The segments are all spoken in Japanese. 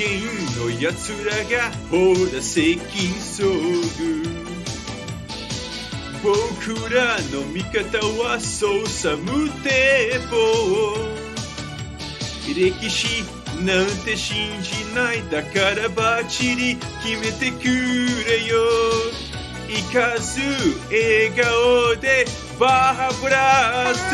険のやつらがほら接近遭遇。僕らの味方はそうさ無抵抗。歴史なんて信じない。だからバッチリ決めてくれよ。行かず笑顔でバハブラス。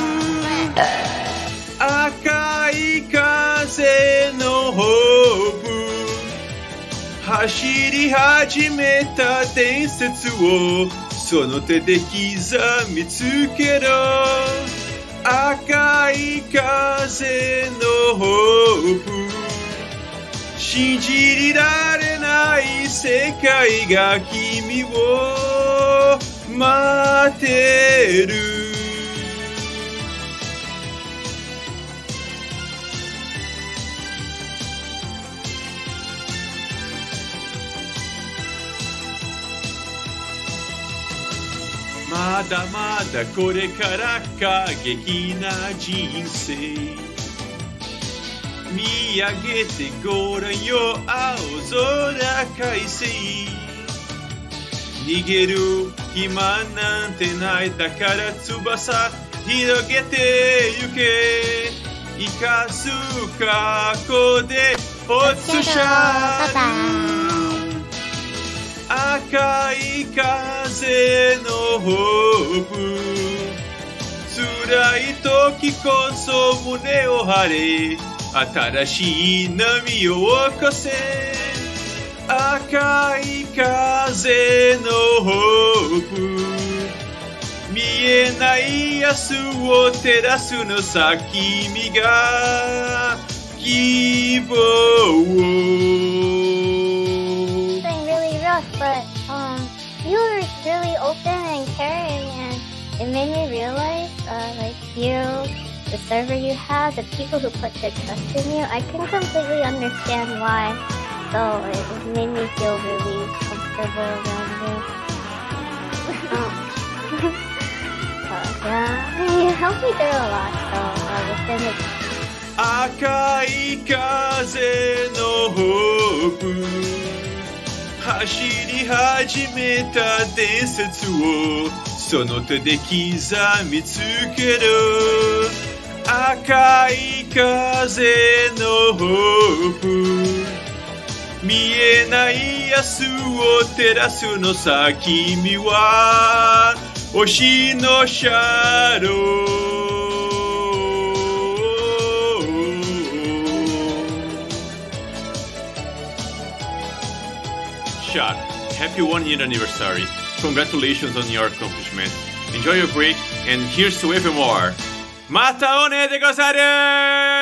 赤い風のホープ。走り始めた伝説をその手で刻みつけろ。赤い風のホープ。信じられない世界が君を待ってる。まだまだこれから過激な人生。見上げてごらんよ青空快晴。逃げる暇なんてない。だから翼広げてゆけ。生かす過去でホッとしゃる。赤い風のホープ。辛い時こそ胸を張れ。新しい波を起こせ。赤い風のホープ。見えない明日を照らすのさ。君が希望。 But you were really open and caring, and it made me realize, like you, the server you have, the people who put their trust in you. I can completely understand why. So it made me feel really comfortable around you. Yeah, you helped me through a lot. So within it. 赤い風のホープ。走り始めた伝説をその手で刻みつける。赤い風のホープ。見えない明日を照らすのさ。君は星のシャドウ。Shot, happy 1 year anniversary. Congratulations on your accomplishment. Enjoy your break and here's to evermore. またおねでござる。